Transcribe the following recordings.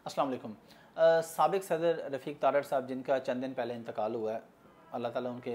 अस्सलाम वालेकुम। साबिक सदर रफ़ीक तारड़ साहब जिनका चंद दिन पहले इंतकाल हुआ है, अल्लाह ताला उनके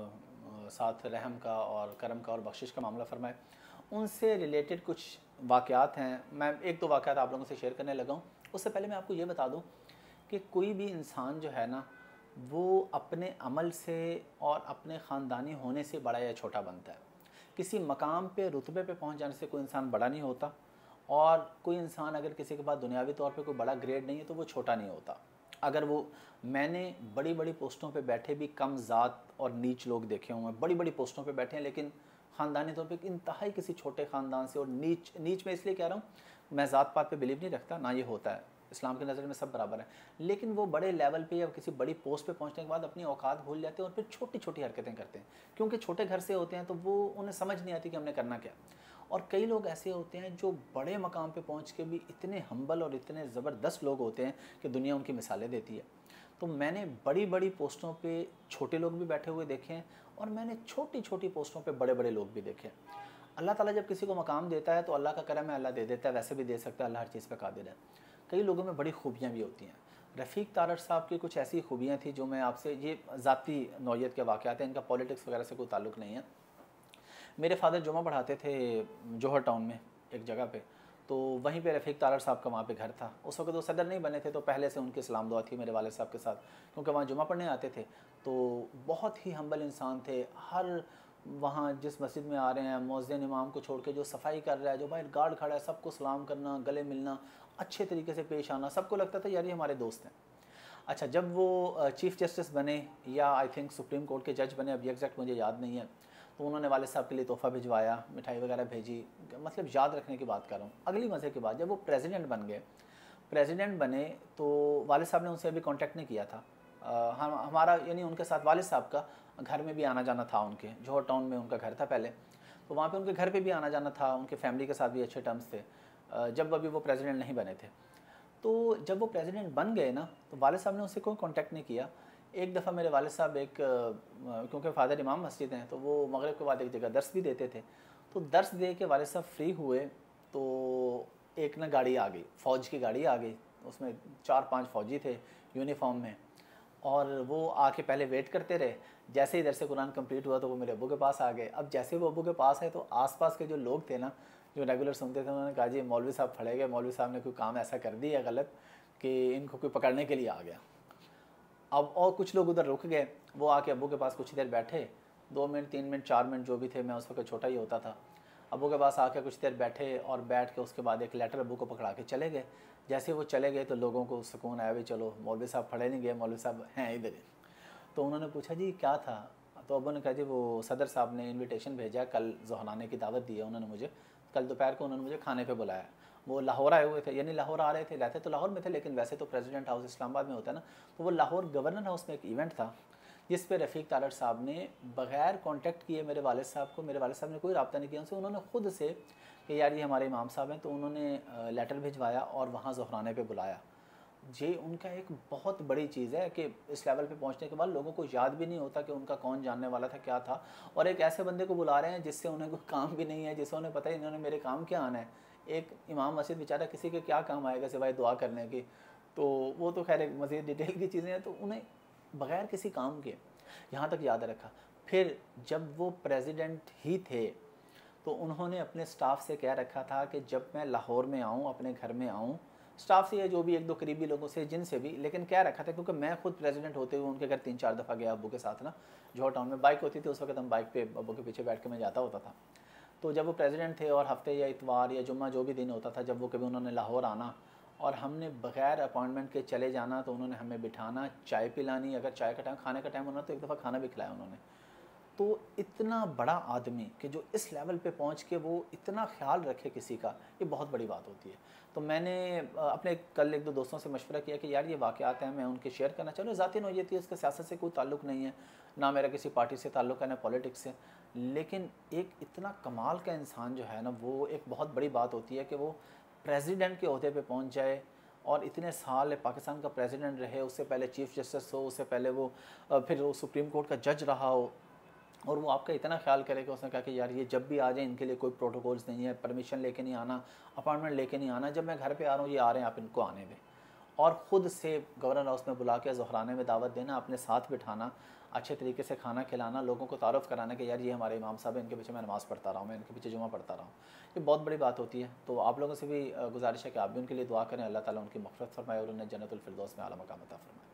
साथ रहम का और करम का और बख्शिश का मामला फ़रमाए। उनसे रिलेटेड कुछ वाक़यात हैं, मैं एक दो वाक़यात आप लोगों से शेयर करने लगा हूँ। उससे पहले मैं आपको ये बता दूँ कि कोई भी इंसान जो है ना, वो अपने अमल से और अपने ख़ानदानी होने से बड़ा या छोटा बनता है। किसी मकाम पे रुतबे पे पहुँच जाने से कोई इंसान बड़ा नहीं होता, और कोई इंसान अगर किसी के पास दुनियावी तौर पे कोई बड़ा ग्रेड नहीं है तो वो छोटा नहीं होता। अगर वो मैंने बड़ी बड़ी पोस्टों पे बैठे भी कम ज़ात और नीच लोग देखे हुए हैं, बड़ी बड़ी पोस्टों पे बैठे हैं, लेकिन ख़ानदानी तौर पे इंतहाई किसी छोटे ख़ानदान से, और नीच नीच में इसलिए कह रहा हूँ, मैं ज़ात पात पे बिलीव नहीं रखता, ना ये होता है, इस्लाम की नज़र में सब बराबर है। लेकिन वो बड़े लेवल पे या किसी बड़ी पोस्ट पे पहुंचने के बाद अपनी औकात भूल जाते हैं और फिर छोटी छोटी हरकतें करते हैं, क्योंकि छोटे घर से होते हैं तो वो उन्हें समझ नहीं आती कि हमने करना क्या। और कई लोग ऐसे होते हैं जो बड़े मकाम पे पहुंच के भी इतने हम्बल और इतने ज़बरदस्त लोग होते हैं कि दुनिया उनकी मिसालें देती है। तो मैंने बड़ी बड़ी पोस्टों पे छोटे लोग भी बैठे हुए देखे हैं, और मैंने छोटी छोटी पोस्टों पे बड़े बड़े लोग भी देखे हैं। अल्लाह ताला जब किसी को मकाम देता है तो अल्लाह का करम है, अल्लाह दे देता है, वैसे भी दे सकता है, अल्लाह हर चीज़ पे कादिर है। कई लोगों में बड़ी खूबियाँ भी होती हैं। रफ़ीक तारड़ साहब की कुछ ऐसी खूबियाँ थी जो मैं आपसे, ये ज़ाती नौइयत के वाक़यात हैं, इनका पॉलिटिक्स वगैरह से कोई ताल्लुक़ नहीं है। मेरे फ़ादर जुमा पढ़ाते थे जौहर टाउन में एक जगह पे, तो वहीं पे रफ़ीक तारड़ साहब का वहाँ पे घर था। उस वक़्त वो सदर नहीं बने थे, तो पहले से उनकी सलाम दुआ थी मेरे वालिद साहब के साथ, क्योंकि वहाँ जुमा पढ़ने आते थे। तो बहुत ही हम्बल इंसान थे। हर वहाँ जिस मस्जिद में आ रहे हैं, मुअज़्ज़िन इमाम को छोड़ के जो सफाई कर रहा है, जो बाहर गार्ड खड़ा है, सबको सलाम करना, गले मिलना, अच्छे तरीके से पेश आना, सबको लगता था यार ये हमारे दोस्त हैं। अच्छा, जब वो चीफ़ जस्टिस बने, या आई थिंक सुप्रीम कोर्ट के जज बने, अब ये एग्जैक्ट मुझे याद नहीं है, तो उन्होंने वालिद साहब के लिए तोहफ़ा भिजवाया, मिठाई वगैरह भेजी। मतलब याद रखने की बात कर रहा हूँ। अगली मज़े की बात, जब वो प्रेसिडेंट बने तो वालिद साहब ने उनसे अभी कांटेक्ट नहीं किया था। हम हमारा यानी उनके साथ वालिद साहब का घर में भी आना जाना था, उनके जौहर टाउन में उनका घर था पहले, तो वहाँ पे उनके घर पे भी आना जाना था, उनके फैमिली के साथ भी अच्छे टर्म्स थे, जब अभी वो प्रेसिडेंट नहीं बने थे। तो जब वो प्रेसिडेंट बन गए ना, तो वालिद साहब ने उससे कोई कांटेक्ट नहीं किया। एक दफ़ा मेरे वालिद साहब क्योंकि फ़ादर इमाम मस्जिद हैं, तो वो मगरिब के बाद एक जगह दर्स भी देते थे, तो दर्स दे के वालिद साहब फ्री हुए, तो एक ना गाड़ी आ गई, फ़ौज की गाड़ी आ गई, उसमें 4-5 फ़ौजी थे यूनिफॉर्म में, और वो आके पहले वेट करते रहे। जैसे ही इधर से कुरान कंप्लीट हुआ तो वो मेरे अब्बू के पास आ गए। अब जैसे वो अब्बू के पास है तो आसपास के जो लोग थे ना, जो रेगुलर सुनते थे, उन्होंने कहा जी मौलवी साहब फड़े गए, मौलवी साहब ने कोई काम ऐसा कर दिया गलत कि इनको कोई पकड़ने के लिए आ गया। अब और कुछ लोग उधर रुक गए, वो आके अब्बू के पास कुछ देर बैठे, 2 मिनट 3 मिनट 4 मिनट जो भी थे, मैं उस वक्त छोटा ही होता था। अब्बू के पास आके कुछ देर बैठे, और बैठ के उसके बाद एक लेटर अब्बू को पकड़ा के चले गए। जैसे वो चले गए तो लोगों को सुकून आया, भी चलो मौलवी साहब फड़े नहीं गए, मौलवी साहब हैं इधर ही। तो उन्होंने पूछा जी क्या था, तो अब्बू ने कहा जी वो सदर साहब ने इनविटेशन भेजा, कल ज़ोहराने की दावत दी है उन्होंने मुझे, कल दोपहर को उन्होंने मुझे खाने पे बुलाया। वो लाहौर आए हुए थे, यानी लाहौर आ रहे थे, रहते तो लाहौर में थे, लेकिन वैसे तो प्रेसिडेंट हाउस इस्लामाबाद में होता है ना, तो वो लाहौर गवर्नर हाउस में एक इवेंट था, जिस पे रफ़ीक तारड़ साहब ने बग़ैर कांटेक्ट किए मेरे वालिद साहब को, मेरे वालिद साहब ने कोई रब्ता नहीं किया उनसे, उन्होंने खुद से कि यार ये हमारे इमाम साहब हैं, तो उन्होंने लेटर भिजवाया और वहाँ ज़ोहराने पे बुलाया। ये उनका एक बहुत बड़ी चीज़ है कि इस लेवल पे पहुंचने के बाद लोगों को याद भी नहीं होता कि उनका कौन जानने वाला था, क्या था, और एक ऐसे बंदे को बुला रहे हैं जिससे उन्हें कोई काम भी नहीं है, जिससे उन्हें पता ही इन्होंने मेरे काम क्या आना है। एक इमाम मस्जिद बेचारा किसी के क्या काम आएगा सिवाय दुआ करने की, तो वो तो खैर एक मज़ीद डिटेल की चीज़ें हैं, तो उन्हें बग़ैर किसी काम के यहाँ तक याद रखा। फिर जब वो प्रेसिडेंट ही थे तो उन्होंने अपने स्टाफ से कह रखा था कि जब मैं लाहौर में आऊँ, अपने घर में आऊँ, स्टाफ से या जो भी एक दो करीबी लोगों से, जिनसे भी, लेकिन कह रखा था, क्योंकि मैं खुद प्रेसिडेंट होते हुए उनके घर 3-4 दफ़ा गया अब्बू के साथ ना, जौहर टाउन में बाइक होती थी उस वक्त, हम बाइक पे अब्बू के पीछे बैठ के मैं जाता होता था। तो जब वो प्रेसिडेंट थे और हफ्ते या इतवार या जुम्मा जो भी दिन होता था, जब वो कभी उन्होंने लाहौर आना और हमने बग़ैर अपॉइंटमेंट के चले जाना, तो उन्होंने हमें बिठाना, चाय पिलानी, अगर चाय का टाइम, खाने का टाइम होना तो एक दफ़ा खाना भी खिलाया उन्होंने। तो इतना बड़ा आदमी कि जो इस लेवल पे पहुंच के वो इतना ख्याल रखे किसी का, ये बहुत बड़ी बात होती है। तो मैंने अपने कल एक दो दोस्तों से मशवरा किया कि यार ये वाक़यात हैं, मैं उनके शेयर करना चाह रहा हूँ। ज़ाती नौइयत है, इसका सियासत से कोई ताल्लुक़ नहीं है, ना मेरा किसी पार्टी से ताल्लुक़ है, ना पॉलिटिक्स से, लेकिन एक इतना कमाल का इंसान जो है ना, वो एक बहुत बड़ी बात होती है कि वो प्रेसिडेंट के ओहदे पे पहुंच जाए, और इतने साल पाकिस्तान का प्रेसिडेंट रहे, उससे पहले चीफ़ जस्टिस हो, उससे पहले वो फिर वो सुप्रीम कोर्ट का जज रहा हो, और वो आपका इतना ख्याल करे कि उसने कहा कि यार ये जब भी आ जाए, इनके लिए कोई प्रोटोकॉल्स नहीं है, परमिशन लेके नहीं आना, अपॉइंटमेंट लेके नहीं आना, जब मैं घर पे आ रहा हूँ ये आ रहे हैं, आप इनको आने दें। और ख़ुद से गवर्नर हाउस में बुला के ज़ुहराने में दावत देना, अपने साथ बिठाना, अच्छे तरीके से खाना खिलाना, लोगों को तारुफ़ कराना कि यार ये हमारे इमाम साहब हैं, इनके पीछे मैं नमाज़ पढ़ता रहा हूँ, मैं इनके पीछे जुमा पढ़ता रहा हूँ। ये बहुत बड़ी बात होती है। तो आप लोगों से भी गुजारिश है कि आप भी उनके लिए दुआ करें, अल्लाह ताला उनकी मग़फ़िरत फ़रमाए और उन्हें जन्नतुल फ़िरदौस में आला मक़ाम अता फ़रमाए।